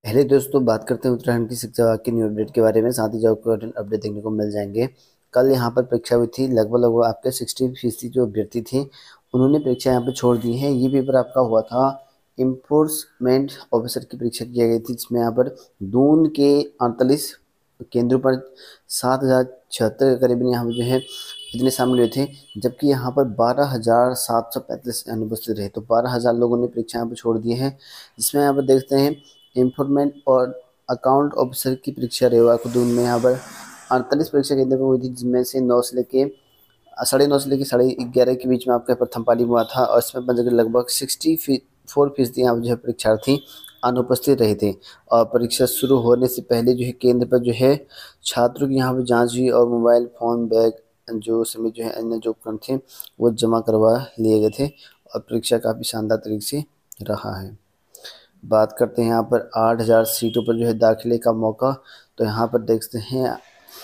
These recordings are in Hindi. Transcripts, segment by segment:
पहले दोस्तों बात करते हैं उत्तराखंड की शिक्षा विभाग की न्यू अपडेट के बारे में। साथ ही जो आपको अपडेट देखने को मिल जाएंगे। कल यहाँ पर परीक्षा हुई थी। लगभग आपके 60% जो अभ्यर्थी थे उन्होंने परीक्षा यहाँ पे छोड़ दी है। ये पेपर आपका हुआ था इन्फोर्समेंट ऑफिसर की परीक्षा की गई थी, जिसमें यहाँ पर दून के 48 केंद्रों पर 7,076 के करीबन यहाँ पर जो है इतने शामिल हुए थे, जबकि यहाँ पर 12,735 अनुपस्थित रहे। तो 12,000 लोगों ने परीक्षा यहाँ पर छोड़ दी है। जिसमें यहाँ पर देखते हैं इन्फॉर्मेंट और अकाउंट ऑफिसर की परीक्षा रेवा खुदून में यहाँ पर 48 परीक्षा केंद्र पर हुई थी, जिसमें से 9 से लेके 9:30 से लेकर 11:30 के बीच में आपका प्रथम पाली हुआ था। और इसमें लगभग 64% यहाँ पर जो है परीक्षार्थी अनुपस्थित रहे थे। और परीक्षा शुरू होने से पहले जो है केंद्र पर जो है छात्रों की यहाँ पर जांच हुई और मोबाइल फ़ोन बैग जो समेत जो है अन्य जो उपकरण थे वो जमा करवा लिए गए थे। और परीक्षा काफ़ी शानदार तरीके से रहा है। बात करते हैं यहाँ पर 8,000 सीटों पर जो है दाखिले का मौका। तो यहाँ पर देखते हैं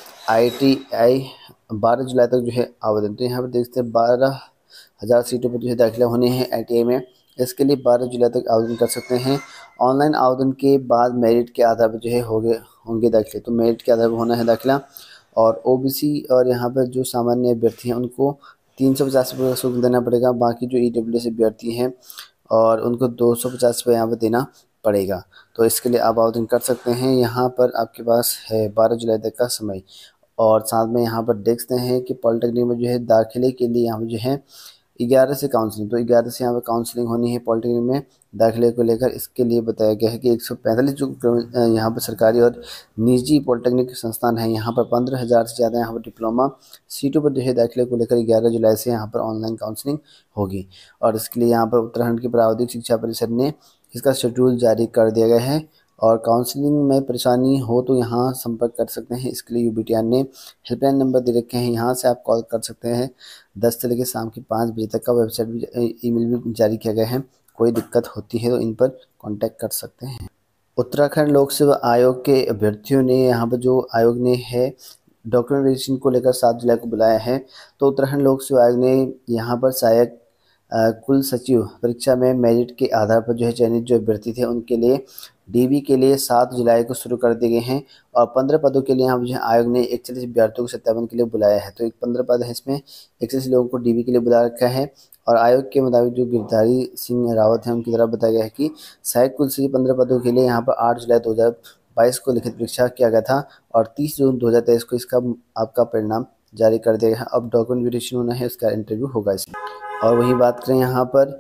ITI 12 जुलाई तक जो है आवेदन। तो यहाँ पर देखते हैं 12,000 सीटों पर जो है दाखिला होने हैं ITI में। इसके लिए 12 जुलाई तक आवेदन कर सकते हैं। ऑनलाइन आवेदन के बाद मेरिट के आधार पर जो है होंगे दाखिले। तो मेरिट के आधार पर होना है दाखिला। और OBC और यहाँ पर जो सामान्य अभ्यर्थी हैं उनको 350 रुपये का शुल्क देना पड़ेगा। बाकी जो EWS अभ्यर्थी हैं और उनको 250 रुपये यहाँ पर देना पड़ेगा। तो इसके लिए आप आवेदन कर सकते हैं। यहाँ पर आपके पास है 12 जुलाई तक का समय। और साथ में यहाँ पर देखते हैं कि पॉलिटेक्निक में जो है दाखिले के लिए यहाँ पर जो है 11 से काउंसलिंग। तो 11 से यहाँ पर काउंसलिंग होनी है पॉलिटेक्निक में दाखिले को लेकर। इसके लिए बताया गया है कि 145 जो यहाँ पर सरकारी और निजी पॉलिटेक्निक संस्थान हैं, यहाँ पर 15,000 से ज़्यादा यहाँ पर डिप्लोमा सीटों पर जो है दाखिले को लेकर 11 जुलाई से यहाँ पर ऑनलाइन काउंसलिंग होगी। और इसके लिए यहाँ पर उत्तराखंड की प्रावधिक शिक्षा परिषद ने इसका शेड्यूल जारी कर दिया गया है। और काउंसलिंग में परेशानी हो तो यहाँ संपर्क कर सकते हैं। इसके लिए UBTR ने हेल्पलाइन नंबर दे रखे हैं, यहाँ से आप कॉल कर सकते हैं। 10 से लेकर शाम के 5 बजे तक का वेबसाइट भी ईमेल भी जारी किया गया है। कोई दिक्कत होती है तो इन पर कांटेक्ट कर सकते हैं। उत्तराखंड लोक सेवा आयोग के अभ्यर्थियों ने यहाँ पर जो आयोग ने है डॉक्यूमेंट वेरिफिकेशन को लेकर 7 जुलाई को बुलाया है। तो उत्तराखंड लोक सेवा आयोग ने यहाँ पर सहायक कुल सचिव परीक्षा में मेरिट के आधार पर जो है चयनित जो अभ्यर्थी थे उनके लिए DB के लिए 7 जुलाई को शुरू कर दिए गए हैं। और 15 पदों के लिए यहाँ जो है आयोग ने 41 अभ्यर्थियों को सत्यापन के लिए बुलाया है। तो 15 पद है, इसमें 41 लोगों को DB के लिए बुला रखा है। और आयोग के मुताबिक जो गिरधारी सिंह रावत हैं उनकी तरफ बताया गया है कि सहायक कुल सचिव 15 पदों के लिए यहाँ पर 8 जुलाई 2022 को लिखित परीक्षा किया गया था। और 30 जून 2023 को इसका आपका परिणाम जारी कर दिया गया है। अब डॉक्यूमेंट वेरिफिकेशन होना है, उसका इंटरव्यू होगा इसमें। और वहीं बात करें यहाँ पर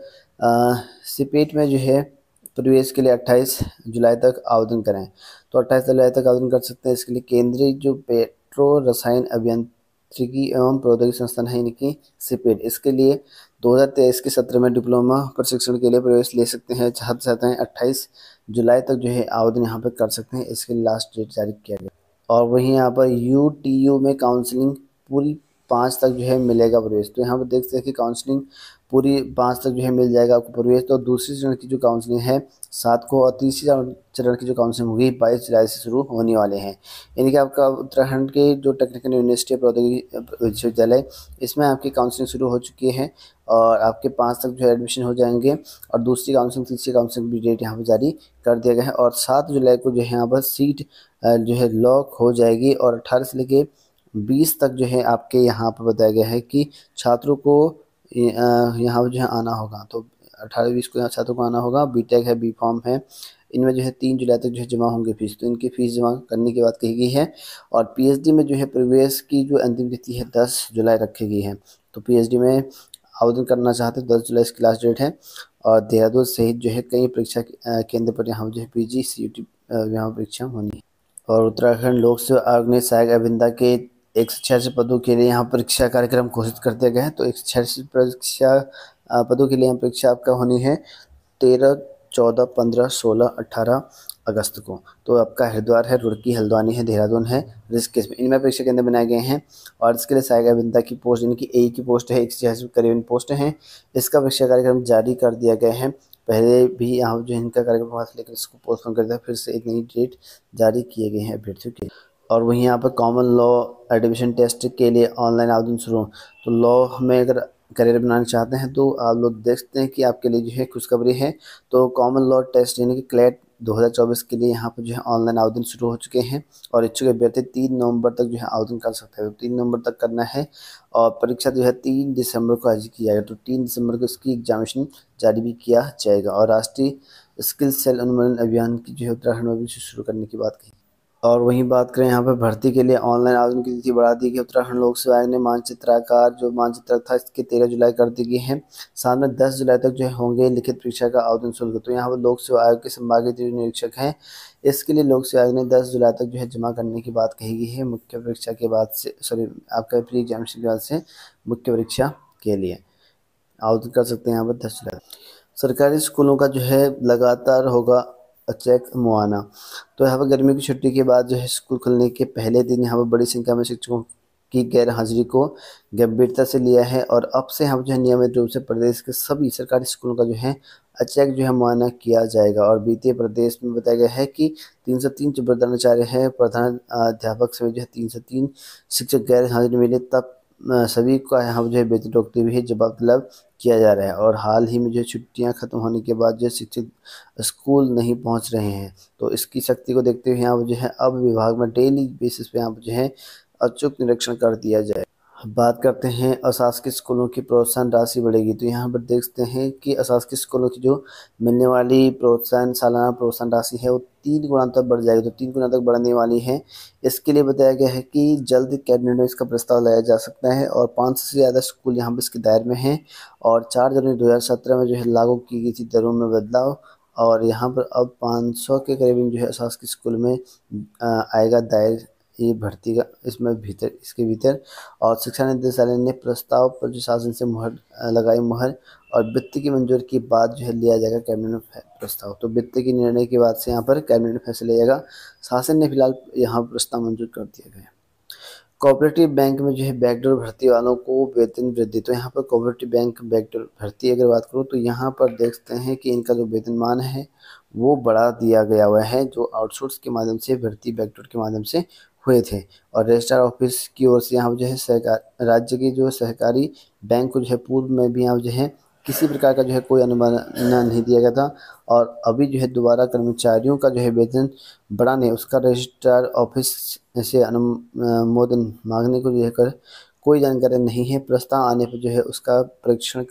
सीपेट में जो है प्रवेश के लिए 28 जुलाई तक आवेदन करें। तो 28 जुलाई तक आवेदन कर सकते हैं। इसके लिए केंद्रीय जो पेट्रो रसायन अभियांत्रिकी एवं प्रौद्योगिकी संस्थान है इनकी सीपेट, इसके लिए 2023 के सत्र में डिप्लोमा प्रशिक्षण के लिए प्रवेश ले सकते हैं। छात्र चाहते हैं 28 जुलाई तक जो है आवेदन यहाँ पर कर सकते हैं। इसके लिए लास्ट डेट जारी किया गया। और वहीं यहाँ पर UTU में काउंसलिंग पूरी 5 तक जो है मिलेगा प्रवेश। तो यहाँ पर देख सकते हैं कि काउंसलिंग पूरी 5 तक जो है मिल जाएगा आपको प्रवेश। तो दूसरी चरण की जो काउंसलिंग है 7 को और तीसरी चरण की जो काउंसलिंग होगी 22 जुलाई से शुरू होने वाले हैं। यानी कि आपका उत्तराखंड के जो टेक्निकल यूनिवर्सिटी प्रौद्योगिकी विश्वविद्यालय इसमें आपकी काउंसलिंग शुरू हो चुकी है। और आपके 5 तक जो है एडमिशन हो जाएंगे। और दूसरी काउंसलिंग तीसरी काउंसलिंग भी डेट यहाँ पर जारी कर दिया गया है। और 7 जुलाई को जो है यहाँ पर सीट जो है लॉक हो जाएगी। और 18 से लेके 20 तक जो है आपके यहाँ पर बताया गया है कि छात्रों को यहाँ पर जो है आना होगा। तो 18-20 को यहाँ छात्रों को आना होगा। BTech है, B.Pharm है, इनमें जो है 3 जुलाई तक जो है जमा होंगे फीस। तो इनकी फ़ीस जमा करने की बात कही गई है। और PhD में जो है प्रवेश की जो अंतिम तिथि है 10 जुलाई रखी गई है। तो PhD में आवेदन करना चाहते हैं 10 जुलाई इसकी लास्ट डेट है। और देहरादून सहित जो है कई परीक्षा केंद्र पर यहाँ जो है PG CUT यहाँ परीक्षा होनी है। और उत्तराखंड लोक सेवा आयोग ने सहायक अभियंता के 186 पदों के लिए यहाँ परीक्षा कार्यक्रम घोषित कर दिया गया है। तो 186 परीक्षा पदों के लिए यहाँ परीक्षा आपका होनी है 13, 14, 15, 16, 18 अगस्त को। तो आपका हरिद्वार है, रुड़की, हल्द्वानी है, देहरादून है, ऋषिकेश में, इनमें परीक्षा केंद्र बनाए गए हैं। और इसके लिए सहायक अभियंता की पोस्ट यानी कि AE की पोस्ट है 186 करीबन पोस्ट हैं। इसका परीक्षा कार्यक्रम जारी कर दिया गया है। पहले भी यहाँ जो इनका कार्यक्रम हुआ था लेकिन इसको पोस्टपोन कर दिया, फिर से एक नई डेट जारी किए गए हैं अभ्यर्थियों के। और वहीं यहाँ पर कॉमन लॉ एडमिशन टेस्ट के लिए ऑनलाइन आवेदन शुरू। तो लॉ में अगर करियर बनाना चाहते हैं तो आप लोग देख सकते हैं कि आपके लिए जो है खुशखबरी है। तो कॉमन लॉ टेस्ट यानी कि क्लैट 2024 के लिए यहाँ पर जो है ऑनलाइन आवेदन शुरू हो चुके हैं और इच्छुक अभ्यर्थी 3 नवंबर तक जो है आवेदन कर सकते हैं। तो 3 नवंबर तक करना है और परीक्षा जो है 3 दिसंबर को आयोजित की जाएगी। तो 3 दिसंबर को इसकी एग्जामिनेशन जारी भी किया जाएगा और राष्ट्रीय स्किल सेल अनुमोदन अभियान की जो है उत्तराखंड में भी शुरू करने की बात कही। और वहीं बात करें यहाँ पर भर्ती के लिए ऑनलाइन आवेदन की तिथि बढ़ा दी गई। उत्तराखंड लोक सेवा आयोग ने मानचित्र आकार जो मानचित्र था इसके 13 जुलाई कर दी गई है। साथ में 10 जुलाई तक जो है होंगे लिखित परीक्षा का आवेदन शुल्क। तो यहाँ पर लोक सेवा आयोग के संभागीय निरीक्षक हैं, इसके लिए लोक सेवा आयोग ने 10 जुलाई तक जो है जमा करने की बात कही गई है मुख्य परीक्षा के बाद से, सॉरी आपका प्री एग्जामिनेशन के बाद से मुख्य परीक्षा के लिए आवेदन कर सकते हैं यहाँ पर 10 जुलाई। सरकारी स्कूलों का जो है लगातार होगा चेक मुआयना। तो यहाँ पर गर्मी की छुट्टी के बाद जो है स्कूल खुलने के पहले दिन यहाँ पर बड़ी संख्या में शिक्षकों की गैर हाजिरी को गंभीरता से लिया है और अब से हम जो है नियमित रूप से प्रदेश के सभी सरकारी स्कूलों का जो है चेक जो है मुआयना किया जाएगा। और बीते प्रदेश में बताया गया है कि 303 जो प्रधानाचार्य है, प्रधान अध्यापक समेत जो है 303 शिक्षक गैर हाजिरी मिले, तब सभी का यहाँ जो है वेतन रोकते हुए जवाब तलब किया जा रहा है। और हाल ही में जो छुट्टियां खत्म होने के बाद जो शिक्षक स्कूल नहीं पहुंच रहे हैं, तो इसकी सख्ती को देखते हुए यहाँ पर जो है अब विभाग में डेली बेसिस पे यहाँ पर जो है अचूक निरीक्षण कर दिया जाए। बात करते हैं अशासकीय स्कूलों की प्रोत्साहन राशि बढ़ेगी। तो यहाँ पर देखते हैं कि अशासकीय स्कूलों की जो मिलने वाली सालाना प्रोत्साहन राशि है वो 3 गुना तक बढ़ जाएगी। तो 3 गुना तक बढ़ने वाली है। इसके लिए बताया गया है कि जल्द कैबिनेट में इसका प्रस्ताव लाया जा सकता है और 500 से ज़्यादा स्कूल यहाँ पर इसके दायरे में हैं। और 4 जनवरी 2017 में जो है लागू की गई थी दरों में बदलाव और यहाँ पर अब 500 के करीब जो है अशासकीय स्कूल में आएगा दायर ये भर्ती का इसके भीतर। और शिक्षा निदेशालय ने प्रस्ताव पर जो शासन से मुहर और वित्त की मंजूरी के बाद जो है लिया जाएगा कैबिनेट में प्रस्ताव। तो वित्त की निर्णय के बाद से यहाँ पर कैबिनेट में फैसला लिया जाएगा। शासन ने फिलहाल यहाँ प्रस्ताव मंजूर कर दिया गया। कोऑपरेटिव बैंक में जो है बैकडोर भर्ती वालों को वेतन वृद्धि। तो यहाँ पर कोऑपरेटिव बैंक बैकडोर भर्ती अगर बात करूँ तो यहाँ पर देखते हैं कि इनका जो वेतनमान है वो बढ़ा दिया गया हुआ है, जो आउटसोर्स के माध्यम से भर्ती बैकडोर के माध्यम से हुए थे। और रजिस्ट्रार ऑफिस की ओर से यहाँ जो है सरकार राज्य के जो सहकारी बैंक को जो है पूर्व में भी यहाँ जो है किसी प्रकार का जो है कोई अनुमानना नहीं दिया गया था और अभी जो है दोबारा कर्मचारियों का जो है वेतन बढ़ाने उसका रजिस्ट्रार ऑफिस से अनुमोदन मांगने को जो है कर कोई जानकारी नहीं है। प्रस्ताव आने पर जो है उसका परीक्षण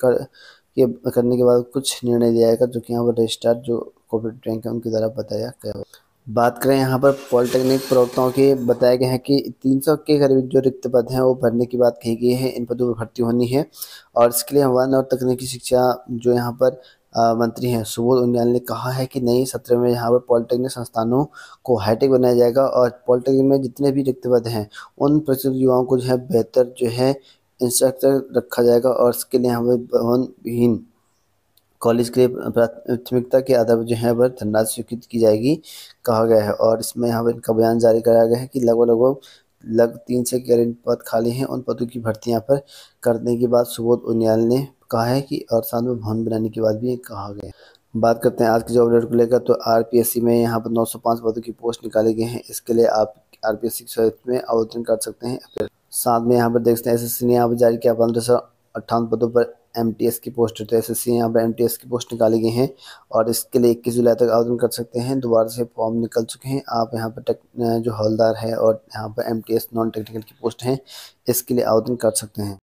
करने के बाद कुछ निर्णय लिया जाएगा, जो कि यहाँ पर रजिस्ट्रार जो कोऑपरेटिव बैंक है उनके द्वारा बताया गया। बात करें यहाँ पर पॉलिटेक्निक प्रवक्ताओं की, बताया गया है कि 300 के करीब जो रिक्त पद हैं वो भरने की बात कही गई है। इन पदों पर भर्ती होनी है और इसके लिए वन और तकनीकी शिक्षा जो यहाँ पर मंत्री हैं सुबोध उनियाल ने कहा है कि नई सत्र में यहाँ पर पॉलिटेक्निक संस्थानों को हाईटेक बनाया जाएगा और पॉलिटेक्निक में जितने भी रिक्त पद हैं उन प्रशिक्षित युवाओं को जो है बेहतर जो है इंस्ट्रक्टर रखा जाएगा और इसके लिए यहाँ पर भवन विहीन कॉलेज के प्राथमिकता के आधार पर जो है पर धनराशि स्वीकृत की जाएगी कहा गया है। और इसमें यहाँ पर इनका बयान जारी कराया गया है कि लगभग 3 से करीब पद खाली हैं, उन पदों की भर्ती यहाँ पर करने के बाद सुबोध उनियाल ने कहा है कि और साथ में भवन बनाने के बाद भी कहा गया है। बात करते हैं आज की जॉब अपडेट को लेकर। तो आरपीएससी में यहाँ पर 905 पदों की पोस्ट निकाले गए हैं। इसके लिए आप आरपीएससी की साइट में आवेदन कर सकते हैं। फिर साथ में यहाँ पर देख सकते हैं एसएससी ने यहाँ पर जारी किया 1558 पदों पर एमटीएस की पोस्ट। तो एसएससी यहाँ पर एमटीएस की पोस्ट निकाली गई हैं और इसके लिए 21 जुलाई तक आवेदन कर सकते हैं। दोबारा से फॉर्म निकल चुके हैं। आप यहाँ पर जो हवलदार है और यहाँ पर एमटीएस नॉन टेक्निकल की पोस्ट हैं, इसके लिए आवेदन कर सकते हैं।